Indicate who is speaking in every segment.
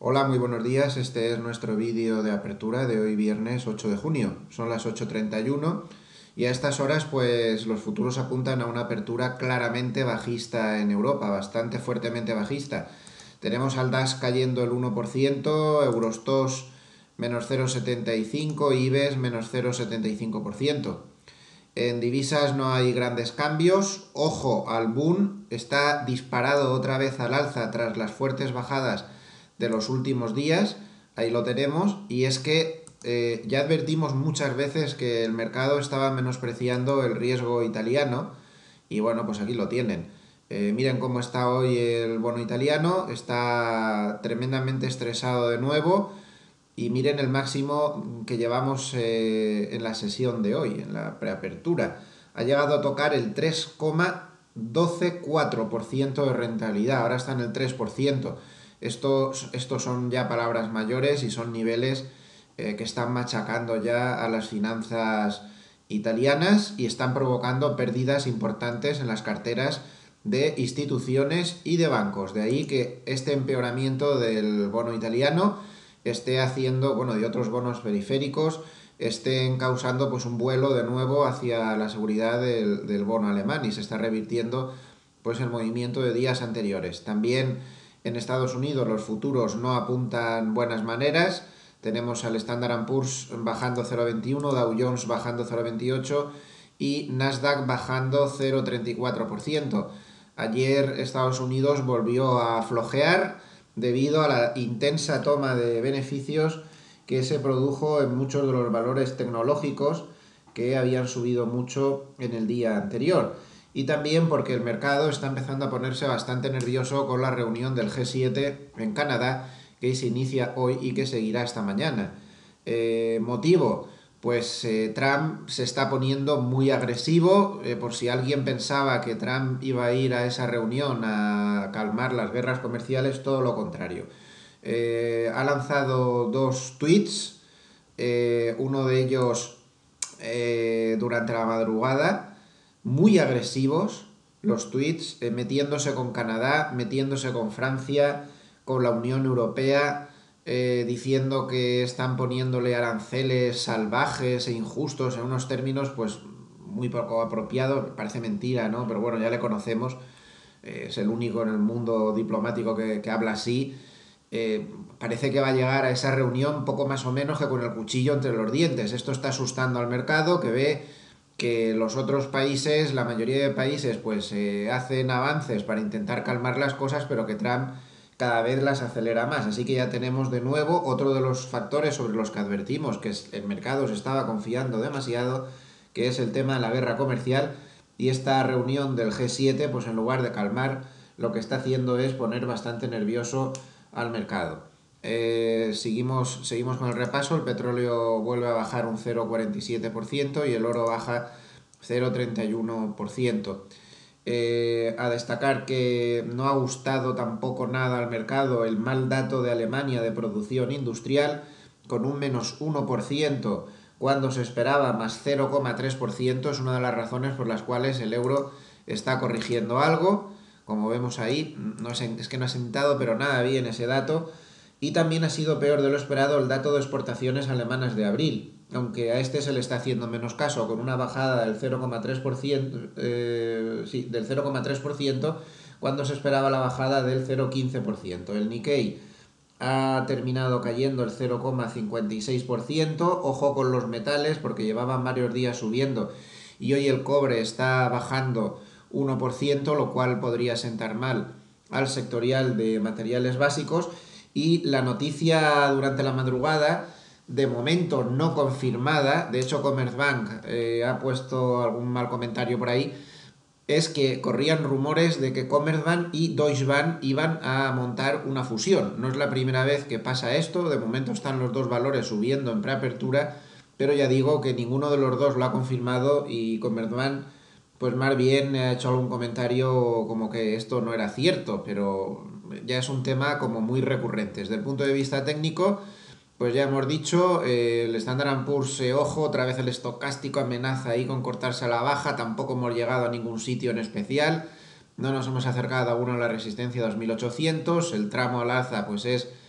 Speaker 1: Hola, muy buenos días. Este es nuestro vídeo de apertura de hoy viernes 8 de junio. Son las 8:31 y a estas horas pues los futuros apuntan a una apertura claramente bajista en Europa, bastante fuertemente bajista. Tenemos al DAX cayendo el 1%, Eurostoxx menos 0,75, IBEX menos 0,75%. En divisas no hay grandes cambios. Ojo al Bund, está disparado otra vez al alza tras las fuertes bajadas de los últimos días. Ahí lo tenemos. Y es que ya advertimos muchas veces que el mercado estaba menospreciando el riesgo italiano. Y bueno, pues aquí lo tienen. Miren cómo está hoy el bono italiano. Está tremendamente estresado de nuevo. Y miren el máximo que llevamos en la sesión de hoy, en la preapertura. Ha llegado a tocar el 3,124% de rentabilidad, ahora está en el 3%. Estos son ya palabras mayores y son niveles que están machacando ya a las finanzas italianas y están provocando pérdidas importantes en las carteras de instituciones y de bancos. De ahí que este empeoramiento del bono italiano esté haciendo, bueno, y otros bonos periféricos, estén causando pues un vuelo de nuevo hacia la seguridad del bono alemán y se está revirtiendo pues el movimiento de días anteriores. También en Estados Unidos los futuros no apuntan buenas maneras. Tenemos al Standard & Poor's bajando 0,21, Dow Jones bajando 0,28 y Nasdaq bajando 0,34%. Ayer Estados Unidos volvió a flojear debido a la intensa toma de beneficios que se produjo en muchos de los valores tecnológicos que habían subido mucho en el día anterior. Y también porque el mercado está empezando a ponerse bastante nervioso con la reunión del G7 en Canadá, que se inicia hoy y que seguirá esta mañana. Motivo, pues Trump se está poniendo muy agresivo. Por si alguien pensaba que Trump iba a ir a esa reunión a calmar las guerras comerciales, todo lo contrario. Ha lanzado dos tweets, uno de ellos durante la madrugada, muy agresivos los tweets, metiéndose con Canadá, metiéndose con Francia, con la Unión Europea, diciendo que están poniéndole aranceles salvajes e injustos en unos términos pues muy poco apropiados, parece mentira, ¿no? Pero bueno, ya le conocemos, es el único en el mundo diplomático que habla así. Parece que va a llegar a esa reunión poco más o menos que con el cuchillo entre los dientes. Esto está asustando al mercado, que ve que los otros países, la mayoría de países, pues hacen avances para intentar calmar las cosas, pero que Trump cada vez las acelera más. Así que ya tenemos de nuevo otro de los factores sobre los que advertimos que el mercado se estaba confiando demasiado, que es el tema de la guerra comercial, y esta reunión del G7, pues en lugar de calmar, lo que está haciendo es poner bastante nervioso al mercado. Seguimos con el repaso. El petróleo vuelve a bajar un 0,47% y el oro baja 0,31%. A destacar que no ha gustado tampoco nada al mercado el mal dato de Alemania de producción industrial, con un menos 1% cuando se esperaba más 0,3%. Es una de las razones por las cuales el euro está corrigiendo algo. Como vemos ahí, es que no ha sentado pero nada bien ese dato. Y también ha sido peor de lo esperado el dato de exportaciones alemanas de abril, aunque a este se le está haciendo menos caso, con una bajada del 0,3%, del 0,3% cuando se esperaba la bajada del 0,15%. El Nikkei ha terminado cayendo el 0,56%. Ojo con los metales porque llevaban varios días subiendo y hoy el cobre está bajando 1%, lo cual podría sentar mal al sectorial de materiales básicos. Y la noticia durante la madrugada, de momento no confirmada, de hecho Commerzbank ha puesto algún mal comentario por ahí, es que corrían rumores de que Commerzbank y Deutsche Bank iban a montar una fusión. No es la primera vez que pasa esto, de momento están los dos valores subiendo en preapertura, pero ya digo que ninguno de los dos lo ha confirmado y Commerzbank pues más bien ha hecho algún comentario como que esto no era cierto, pero ya es un tema como muy recurrente. Desde el punto de vista técnico, pues ya hemos dicho, el Standard & Poor's, ojo, otra vez el estocástico amenaza ahí con cortarse a la baja, tampoco hemos llegado a ningún sitio en especial, no nos hemos acercado aún a la resistencia 2800, el tramo al alza pues es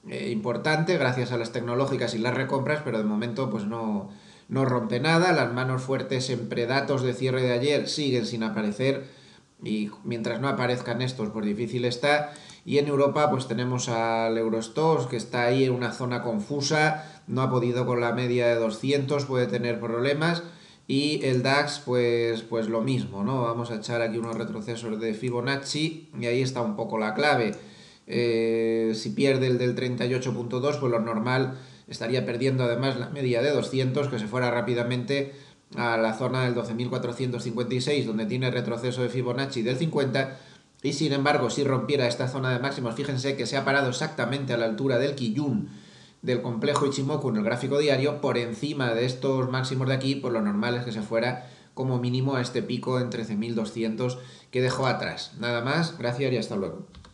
Speaker 1: importante gracias a las tecnológicas y las recompras, pero de momento pues no rompe nada. Las manos fuertes en predatos de cierre de ayer siguen sin aparecer y mientras no aparezcan estos pues difícil está. Y en Europa pues tenemos al Eurostoxx que está ahí en una zona confusa, no ha podido con la media de 200, puede tener problemas. Y el DAX, pues lo mismo, ¿no? Vamos a echar aquí unos retrocesos de Fibonacci y ahí está un poco la clave. Si pierde el del 38.2, pues lo normal estaría perdiendo además la media de 200, que se fuera rápidamente a la zona del 12.456, donde tiene retroceso de Fibonacci del 50, y sin embargo, si rompiera esta zona de máximos, fíjense que se ha parado exactamente a la altura del Kijun del complejo Ichimoku en el gráfico diario, por encima de estos máximos de aquí, pues lo normal es que se fuera como mínimo a este pico en 13.200 que dejó atrás. Nada más, gracias y hasta luego.